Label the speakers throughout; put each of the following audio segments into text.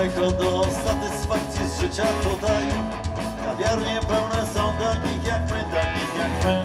Speaker 1: Daleko do satysfakcji z życia tutaj. Kawiarnie pełne są takich jak my.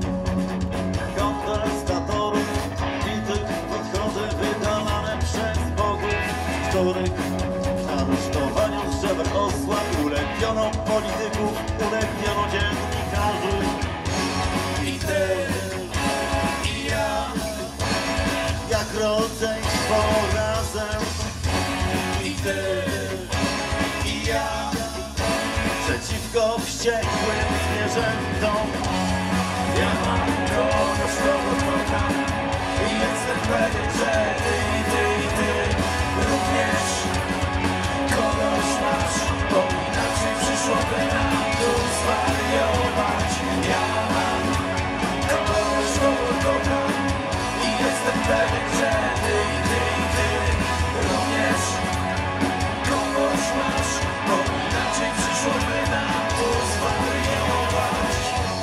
Speaker 1: Kontestatorów bitych podchody wydalane przez bogów, których na rusztowaniu z żeber osła ulepiono polityków, ulepiono dziennikarzy. I ty, i ja, jak rodzeństwo razem. I ty, i ja, przeciwko wściekłym zwierzętom. Ja mam kogoś, kogo kocham i jestem pewien, że ty również kogoś masz, bo inaczej przyszłoby nam tu zwariować. Ja mam kogoś, kogo kocham i jestem pewien, że ty również kogoś masz, bo inaczej przyszłoby nam tu zwariować.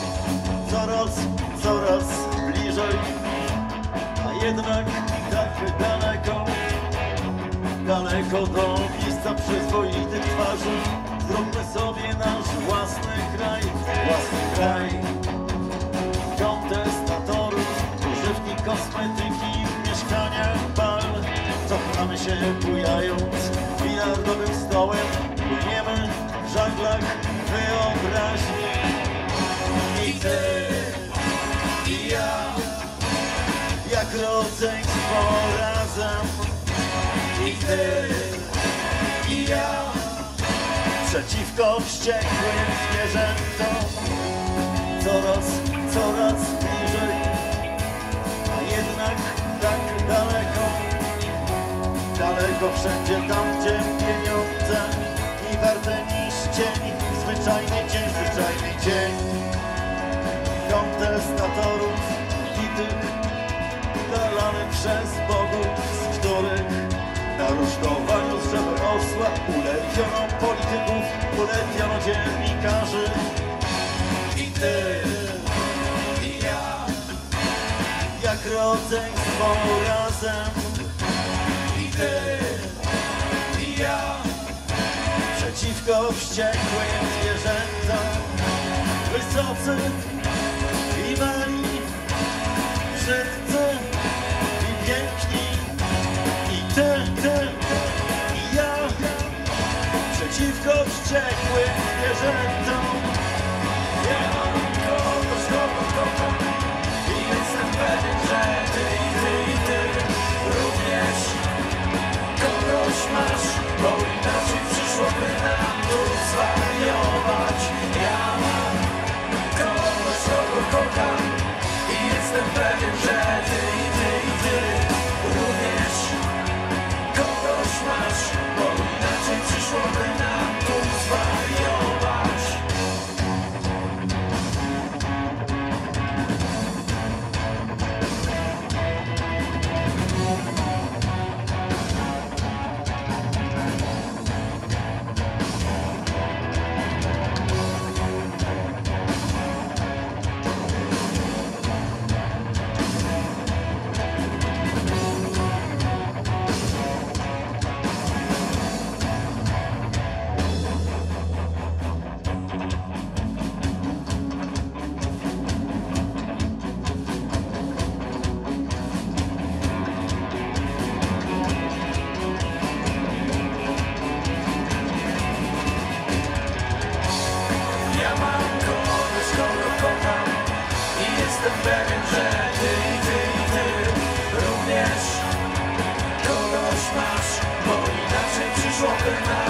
Speaker 1: Coraz bliżej, a jednak tak daleko do miejsca przyzwoitych twarzy. Zróbmy sobie nasz własny kraj. Kontestatorów, używki kosmetyki, mieszkania, bal. Cofamy się bujając bilardowym stołem, płyniemy w żaglach wyobraźni. I ty, i ja, jak rodzeństwo razem. I ty, i ja, przeciwko wściekłym zwierzętom. Coraz bliżej, a jednak tak daleko wszędzie tam, gdzie pieniądze i warte niż cień. Zwyczajny dzień kontestatorów bitych, udalany przez bogów, z których na rusztowaniu z żeber osła ulepiono polityków, ulepiono dziennikarzy. I ty, i ja, jak rodzeństwo razem. I ty, i ja, przeciwko wściekłym zwierzętom. Wysocy i mali, brzydcy i piękni. I ty, i ja, przeciwko wściekłym zwierzętom. Ja mam kogoś, kogo kocham i jestem pewien, że ty również kogoś masz, bo inaczej przyszłoby nam tu zwariować. Ja mam kogoś, kogo kocham i jestem pewien, że ty również kogoś masz, bo inaczej przyszłoby nam tu zwariować. Jestem pewien, że ty również kogoś masz, bo inaczej przyszłoby nam